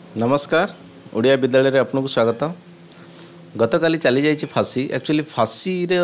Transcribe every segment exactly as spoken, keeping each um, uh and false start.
नमस्कार। ओडिया विद्यालय रे आपको स्वागत। गतकाली चली जाइए फांसी। एक्चुअली फांसी रे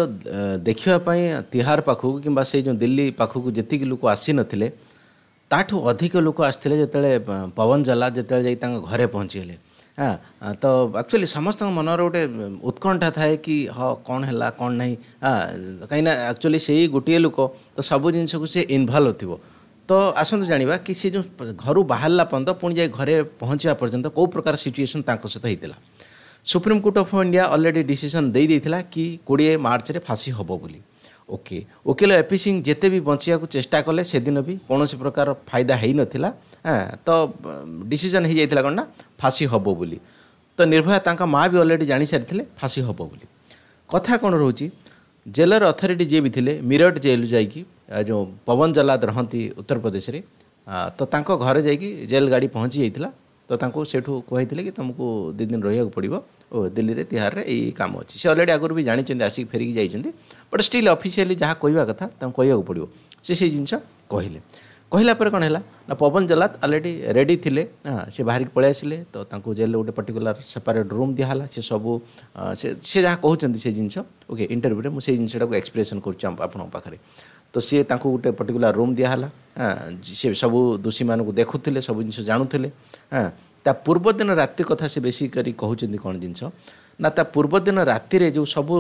देखा तिहार पाखक कि से जो दिल्ली पाखक जी लोक आसी नथिले ताठू अधिक लोक आसते जिते पवन जला जिते जा घरे पहुँचीले। हाँ, तो एक्चुअली समस्त मनर गोटे उत्कंठा थाए कि हाँ कौन है कौन ना। हाँ, कहीं एक्चुअली से ही गोटे लोक तो सब जिनस को सी इनभल्व थी। तो आसतु जाना कि सी जो घर बाहरला पर्यंत पुणी जाए घरे पहुँचा पर्यंत कौ प्रकार सिचुएसन सहित होता। Supreme court of India already decision दे देथिला कि बीस मार्च रे फांसी हबो बोली। ओके, वकील एपी सिंह जेते भी बंचिया को चेष्टा कले से दिन भी कौन प्रकार फायदा है नथिला। हाँ, तो डिसीजन हो जाइथिला कोन ना फांसी हबो बोली। तो निर्भया तांका माँ भी ऑलरेडी जानी सारी फांसी हबो बोली। कथा कौन रोची, जेलर अथॉरिटी जे भी थिले मीरठ जेल जाइकी जो पवन जल्लाद रहती उत्तर प्रदेश रे, तो तांको घरे जाइकी जेल गाड़ी पहुँची जाइथिला। तो तांको सेठू कहते कि तुमको दु दिन रहा पड़ो ओ दिल्ली रे तिहार रे यही काम अच्छी। से अलरेडी आगुरी भी जानी आसिक फेरिक जाइछन्ती, बट स्टिल ऑफिशियली जहाँ कहवा कथा तांको कहवा पड़ो से से जिनस कहले। कहला पर कौन है ना पवन जल्लाद अलरेडी रेडी थिले। हाँ, से बाहर पलि आसिले। तो तांको जेल गोटे पर्टिकुलर सेपरेट रूम दिहला। से सबू से से जहाँ कहते से जिनस ओके इंटरव्यू में से जिनटा को एक्सप्रेशन कर। तो सी तांको गोटे पर्टिकुलर रूम दिहला। हाँ, सी सबू दोषी मानक देखुले, सब जिन जानूले। हाँ, ता पूर्व दिन राति कथा से बेसी करी कहउछन्ती कौन जिनस ना ता पूर्व दिन राति रे जो सबू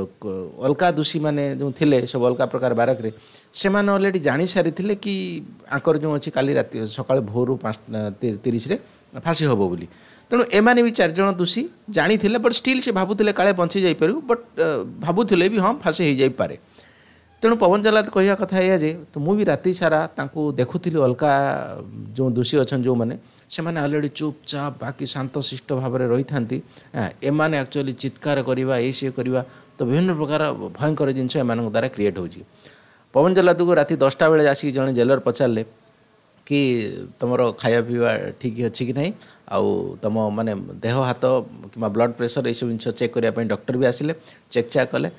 अलका दोषी माने जो थिले सब अलका प्रकार बारक रे से माने ऑलरेडी जानी सारी थिले कि आंकर जो अच्छी काली राति सकाळ भोर पाँच तीस रे फांसी हबो बोली। तेणु एमाने भी चार जण दोषी जानी थिले, बट स्टिल से भाबुथिले काले बंची जाई पारू, बट भाबुथिले भी हाँ फांसी हो जाई पारे। तेणु पवन जल्लाद कहवा कथा या जे तो मु भी राति सारा तांको देखुथिली अलका जो दोषी अच्छन जो माने से माने ऑलरेडी चुपचाप बाकी शांत शिष्ट भाव में रही था। एमाने एक्चुअली चित्कार करवा ये सी करवा तो विभिन्न प्रकार भयंकर जिनस एम द्वारा क्रिएट हो। पवन जल्लाद को राति दसटा बेले आसिक जड़े जेलर पचारे कि तुम खाया पीवा ठीक अच्छी कि नहीं, आउ तुम माने देह हाथ कि ब्लड प्रेशर ये सब जिन चेक करने डॉक्टर भी आसिले, चेक चाक कले।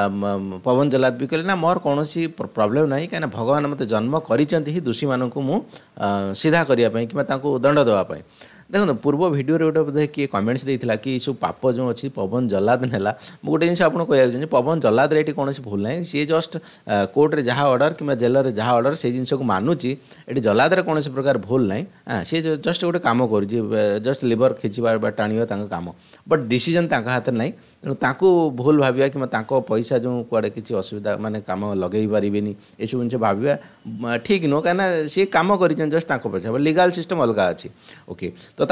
पवन जल्लाद भी कहले ना मोर कौन प्रॉब्लम नहीं, कहीं भगवान मत जन्म करी दोषी मानक मु सीधा करने कि दंड देवाई। देखो पूर्व वीडियो रे गोटे बोधे किए कमेंट्स देता कि सब पाप जो अच्छी पवन जल्लाद नेला। मुझे गोटे जिन आपको कहना पवन जल्लाद रे कौन भूल ना, सी जस्ट कोर्ट रे जहाँ ऑर्डर कि जेलर जहाँ ऑर्डर से जिन को मानुची। ये जल्लाद रे कौन प्रकार भूल ना। हाँ, सी जस्ट गोटे कम कर जस्ट लिवर खिंचवा टाणिया काम, बट डिसीजन हाथ ना। तेणु ताकू भूल भाविया कि पैसा जो कुआड़े किसी असुविधा माने काम लगे पारे ये सब जिन भाविया ठीक नुह, कहीं सी कम कर जस्ट पैसा लीगल सिस्टम अलग अच्छी। ओके, तो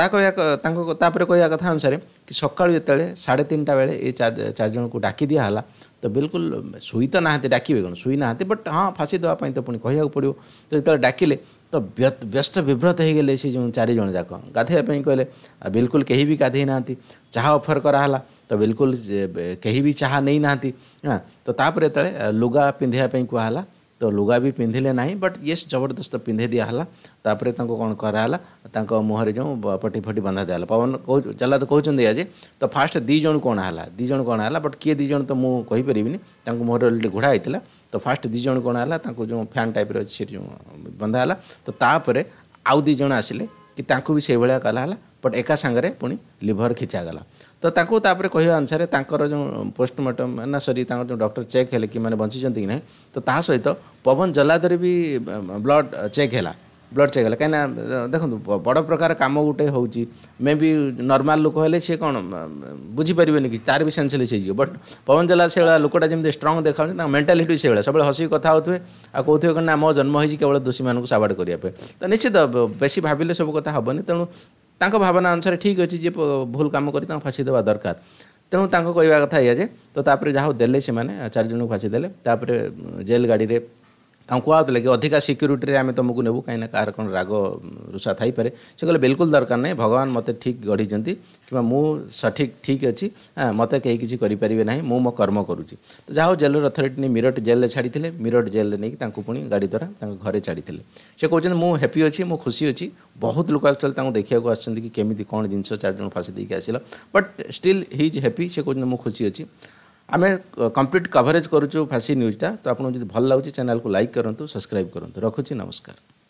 तापर कहवा कथा अनुसार कि सका जिते साढ़े तीन टा बेले ये चार चार जन को डाकी दिहला। तो बिल्कुल शुई तो ना डाकबे कौन शुई ना, बट हाँ फांसी देवाई तो पुणी कहवाक पड़ो। तो जो डाकिले तो व्यस्त विभ्रत हो गले से जो चार जन जाक गाधेवाई कहले, बिल्कुल कहीं भी गाधे ना। चाह ऑफर कराला तो बिल्कुल कहीं भी चाह नहीं ना। हाँ, तो तापर जो लुगा पिंधापी कहला तो लुगा भी पिंधिले ना, बट ये जबरदस्त पिंधे दिहला। तापर कौन कराला मुहर जो पटी फटी बंधा दिया। पवन जल्लाद कहते आज तो फास्ट दी जन कौन है दी जन कौन है, बट किए दी जन तो मुझे पारिनी मुहर अलरेडी घोड़ा होता। तो फास्ट दी जन कौन है जो फैन टाइप अच्छे जो बंधा है। तो तापर आउ दी जन आसिले कि भी से भाया कला, बट एका सांगरे पुणी लिभर खिंचागला। तो ताकू तापर कहवा अनुसार तांकर जो पोस्टमार्टम ना सॉरी जो डॉक्टर चेक है कि मैंने बंची कि ना। तो ता सहित पवन जल्लाद भी ब्लड चेक है ब्लड चेक है कहीं देखो बड़ प्रकार कम गोटे हो मे भी नॉर्मल लोक हेले सी कौन बुझीपारे कि तार भी सेंसलेस हो। बट पवन जल्लाद से लोकटा जमी स्ट्रंग देखा मेंटालिटी से सब हसिक कथा होते आ कहते ना मो जन्म हो केवल दोषी मानक साबाड़ करने। तो निश्चित बेसी भाविले सब कथा हेनी। तेणु तांको भावना अनुसार ठीक अच्छे जी भूल कम कर फांसी देवा दरकार। तेणु तांको कहवा कथा या जे तो तापर जहाँ देले से माने चार जन को फांसी देले। तापर जेल गाड़ी रे कहते कि अधिका सिक्यूरीटी आम तुमको नेबू कहीं कह कौन राग रुषा थी पारे। से कहले बिल्कुल दरकार नहीं, भगवान मत ठीक गढ़ी कि मु सठिक ठीक अच्छी। हाँ, मत कहीं किसी करें ना, मु मो कर्म करुँची। तो जहाँ जेलर अथॉरिटी ने मीरठ जेल छाड़ी मीरठ जेल नहीं पुणी गाड़ी द्वारा घरे छाड़ी से कहते मु हैप्पी अच्छी मु खुशी अच्छी। बहुत लोग एक्चुअली देखा आसछन्ती कि केमिति कौन जिनस चार जन फांसी देके आसिल, but still he is happy. से कहते मु खुशी अच्छी। आम कंप्लीट कवरेज करुचु फांसी न्यूज़टा। तो आपको जब भल लगे चैनल को लाइक करूँ, सब्सक्राइब करूँ। रखुची, नमस्कार।